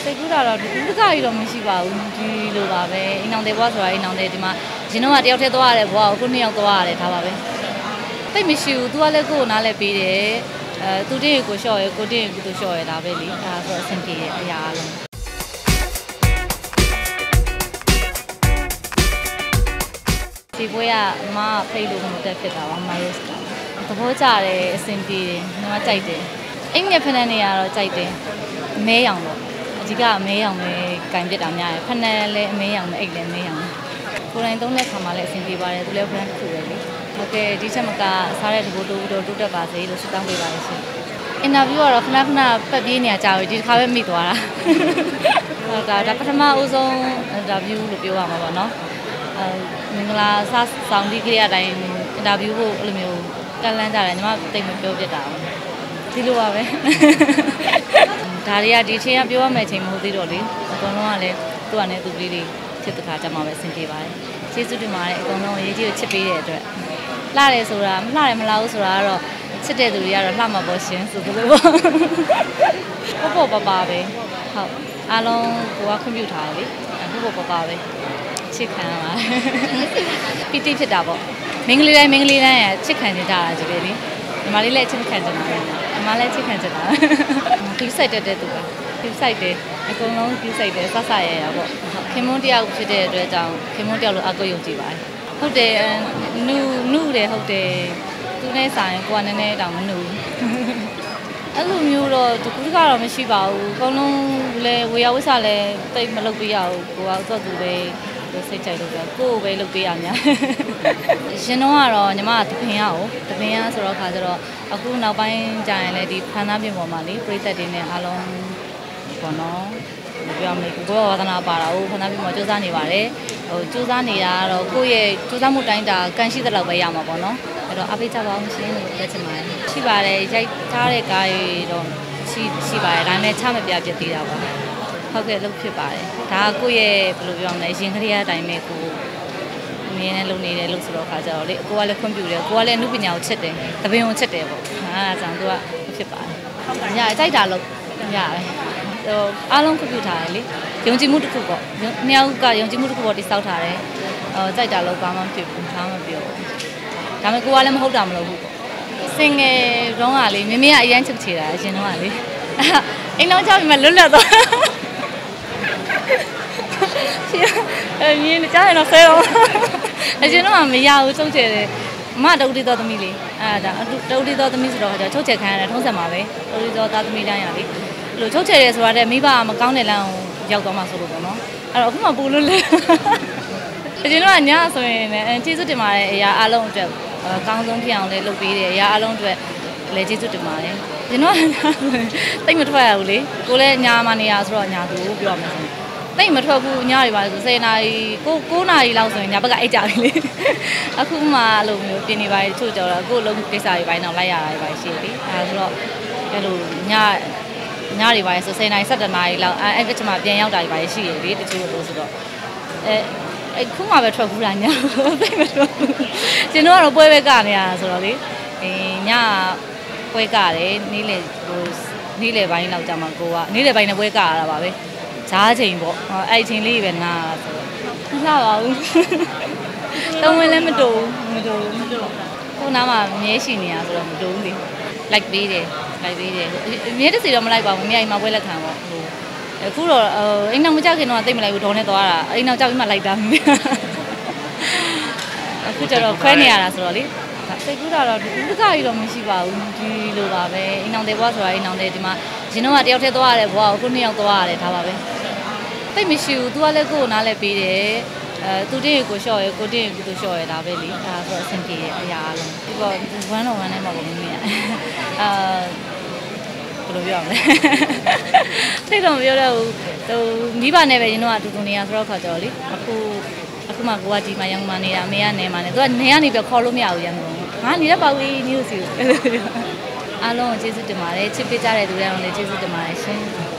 စိတ်ကူးတာတော့ဒီကကြီးတော့မရှိပါဘူးဒီလိုပါပဲအိမ်အောင်တဲ့ဘွားဆိုတာအိမ်အောင်တဲ့ဒီမှာရင်တော့တယောက်တည်းသွားရတယ်ဘွားကိုနှစ်ယောက်သွားရတယ်ဒါပါပဲတိတ်မရှိဘူး तू ကလည်းကိုယ်နားလဲပေးတယ်သူတင်းကိုလျှော့ရယ်ကိုတင်းကိုသူလျှော့ရယ်ဒါပဲလေဒါဆိုအဆင်ပြေရဲ့အရာအလုံးဒီပွဲကအမဖိတ်လို့မတက်ဖြစ်တာပါမရိုးစတာသဘောကျတယ်အဆင်ပြေတယ်ညီမကြိုက်တယ်အိမ်ငယ်ဖက်နေရတော့ကြိုက်တယ်အမဲရောင်တော့အဓိကအမဲရောင်ပဲကင်ပြစ်တာများတယ်ဖက်နေလည်းအမဲရောင်နဲ့အိတ်လည်းအမဲရောင်ကိုယ်တိုင်သုံးတဲ့ခါမှလည်းအဆင်ပြေပါတယ်သူလည်းဖက်တစ်ခုပဲလေဟုတ်ကဲ့ဒီချက်မကစားတဲ့တကူတိုးတိုးတက်ပါစေလို့ဆုတောင်းပေးပါရစေအင်တာဗျူးကတော့ခဏခဏပတ်ပြေးနေကြပြီဒီတစ်ခါပဲမိသွားတာဟုတ်ကဲ့ဒါပထမဦးဆုံးအင်တာဗျူးလို့ပြောရမှာပေါ့နော်မင်္ဂလာဆောင်ပြီးကြတဲ့အတိုင်းအင်တာဗျူးဖို့အဲ့လိုမျိုးကန့်လန့်ကြတယ်ညီမတိတ်မပြောပြတာဒီလိုပါပဲဒါတွေကဒီချိန်ကပြောရမယ့်ချိန်မဟုတ်သေးတော့လေအကုန်လုံးကလည်းသူ့အနေနဲ့သူကလေးတွေချစ်တခါကြမှာပဲအဆင်ပြေပါတယ်ကျေးဇူးတင်ပါတယ်အကုန်လုံးရေးကြီးကိုချစ်ပေးတဲ့အတွက်လှတယ်ဆိုတာမလှတယ်မလှဘူးဆိုတာကတော့ချစ်တဲ့သူတွေကတော့လှမှာပေါ့ရှင်ဆိုသလိုပေါ့ပေါ့ပါပဲဟုတ်အားလုံးကိုကခွင့်ပြုထားတယ်လေပေါ့ပါပဲချစ်ခံပါပီတိဖြစ်တာပေါ့မင်္ဂလာတိုင်းရချစ်ခံနေကြတာကြပဲလေညီမလေးလည်းချစ်ခံကြတာညီမလည်းချစ်ခံကြတာဒီစိုက်တဲ့သူကဒီစိုက်တယ်အကုန်လုံးဒီစိုက်တယ်ဆဆရရပေါ့ခင်မွန်းတယောက်ဖြစ်တဲ့အတွက်ကြောင့်ခင်မွန်းတယောက်လိုအကူယုံကြည်ပါတယ်ဟုတ်တယ်နုတယ်ဟုတ်တယ်သူနဲ့ဆိုင်ကိုကနည်းနည်းတောင်မနုအဲ့လိုမျိုးတော့တကူကတော့မရှိပါဘူးအကုန်လုံးလည်းဝေယဝိဆလည်းတိတ်မလုပ်ပြရဘူးကိုကတော့သူပဲစိတ်ကြိုက်လို့ပြောကိုယ်ပဲလုပ်ပေးရများရှင်တော့ကတော့ညီမကတပင်ရဆိုတော့ခါကျတော့အခုနောက်ပိုင်းကြာရင်လည်းဒီဖန်သားပြင်ပေါ်မှာလေပြိသက်တွေနဲ့အားလုံးပေါ့နော်ပြောမယ်ကိုယ်ကဝါသနာပါတာဟုတ်ဖန်သားပြင်မှာစူးစမ်းနေပါတယ်ဟိုစူးစမ်းနေတာကတော့ကိုယ့်ရဲ့စူးစမ်းမှုတိုင်းတာကန်ရှိတဲ့လောက်ပဲရမှာပေါ့နော်အဲ့တော့အပိတ်ကြပါအောင်ရှင်လို့ပြောချင်ပါတယ်ရှိပါတယ်ရိုက်ထားတဲ့ကားတွေတော့ရှိပါတယ်ဒါနဲ့ချမပြဖြစ်သေးတာပါဟုတ်ကဲ့လုပ်ဖြစ်ပါတယ်ဒါကကိုယ့်ရဲ့ဘယ်လိုပြောမလဲရင်ခရီးအတိုင်းပဲကိုအမြင်နဲ့လုပ်နေတယ်လို့ဆိုတော့ခါကြတော့လေကိုကလည်းခွင့်ပြုတယ်ကိုကလည်းအမှုပညာကိုချစ်တယ်တပင်ကိုချစ်တယ်ပေါ့အဲဒါကြောင့်သူကဖြစ်ပါတယ်ညကြိုက်တာလို့ရတယ်ဟိုအားလုံးခွင့်ပြုထားတယ်လေယုံကြည်မှုတစ်ခုပေါ့နှစ်ယောက်ကယုံကြည်မှုတစ်ခုပေါ့တိစောက်ထားတယ်ကြိုက်တာလို့ဘာမှမဖြစ်ဘူးဘာမှမပြောဒါပေမဲ့ကိုကလည်းမဟုတ်တာမလုပ်ဘူးပေါ့စင်ငယ်တော့ကလေမမေကအရန်ချုပ်ချေတာအရင်တော့ကလေအိမ်တော့ကြောက်ပြီးမှလွတ်လပ်တော့မြင်းကြားရင်တော့ဆဲတော့အရင်တော့မရဘူးချုပ်ချယ်တယ်မတုတ်တိတော်သမီးလေးအဲ့ဒါတုတ်တိတော်သမီးဆိုတော့ချုပ်ချယ်ခံရတယ်ထုံးစံပါပဲတုတ်တိတော်သားသမီးတိုင်းရလေအဲ့လိုချုပ်ချယ်ရဲဆိုရတဲ့မိဘကမကောင်းတဲ့လမ်းကိုရောက်သွားမှဆိုလို့ပေါ့နော်အဲ့တော့အခုမှပူလို့လေအရင်တော့ညဆိုရင်လည်းကျေးဇူးတင်ပါတယ်အရာအားလုံးအတွက်ကောင်းဆုံးဖြစ်အောင်လည်းလုပ်ပေးတယ်အရာအားလုံးအတွက်လည်းကျေးဇူးတင်ပါတယ်ဒီတော့တိတ်မထွက်ရဘူးလေကိုလည်းညာမနေရဆိုတော့ညာသူပြောမှာဆိုတိတ်မထွက်ဘူးညတွေပါဆို10နာရီ9နာရီလောက်ဆိုရင်ညဘက်ကအိတ်ကြပြီလေအခုမှအဲ့လိုမျိုးပြင်နေပါချို့ကြော်တော့ကိုလုံးကိစ္စတွေပိုင်းတော့လိုက်ရတာတွေပါရှိပြီအဲဆိုတော့အဲ့လိုညတွေပါဆို10နာရီ17နာရီလောက်အဲ့ကချင်မှပြန်ရောက်တာတွေပါရှိရပြီတချို့လို့ဆိုတော့အခုမှပဲထွက်ဘူးလားညတိတ်မထွက်ဘူးကျွန်တော်ကတော့ပွဲပဲကနေရတာဆိုတော့လေညပွဲကတယ်နေ့လေပိုင်းလောက်ကြာမှကိုကနေ့လေပိုင်းနဲ့ပွဲကရတာပါပဲဈားချိန်ပေါ့အဲ့ချိန်လေးပဲနားဆိုတော့မလှပါဘူးတုံးဝင်လည်းမတူခုနားမှာမြဲရှိနေရဆိုတော့မတူဘူးလေလိုက်ပေးတယ်မြဲတစ်စီတော့မလိုက်ပါဘူးမြဲအိမ်မှာပွဲလက်ခံပေါ့ဟိုအခုတော့အိမ်နောက်မကြောက်ခင်တော့တိတ်မလိုက်ဘူးဒေါ်နဲ့သွားတာအိမ်နောက်ကြောက်ပြီးမှလိုက်တာအခုကျတော့ခွဲနေရတာဆိုတော့လေစိတ်ကူးတာတော့ဒီကကြီးတော့မရှိပါဘူးဒီလိုပါပဲအိမ်အောင်တဲ့ဘွားဆိုတာအိမ်အောင်တဲ့ဒီမှာရင်တော့တယောက်တည်းသွားရတယ်ဘွားကိုနှစ်ယောက်သွားရတယ်ဒါပါပဲတိတ်မရှိဘူး तू ကလည်းကိုယ်နားလဲပေးတယ်သူတင်းကိုလျှော့ရယ်ကိုတင်းကိုသူလျှော့ရယ်ဒါပဲလေဒါဆိုအဆင်ပြေရဲ့အရာအလုံးဒီပေါ်1 on 1နဲ့မှာပေါ့မင်းကဘယ်လိုပြောရမလဲသိတော့မပြောတော့ဘူးဟိုမိဘနဲ့ပဲရင်တော့အတူတူနေရဆိုတော့ခါကြော်လေအခုမှကိုကဒီမှာရန်ကုန်မှာနေတာမေကနေမှာနေသူကနေကနေပြီးခေါ်လို့မရဘူးရန်ကုန်ငါနေတဲ့ပေါ့ကြီးမျိုးစီအားလုံးကိုကျေးဇူးတင်ပါတယ်ချစ်ပေးကြတဲ့သူတွေအားလုံးလည်းကျေးဇူးတင်ပါတယ်ရှင်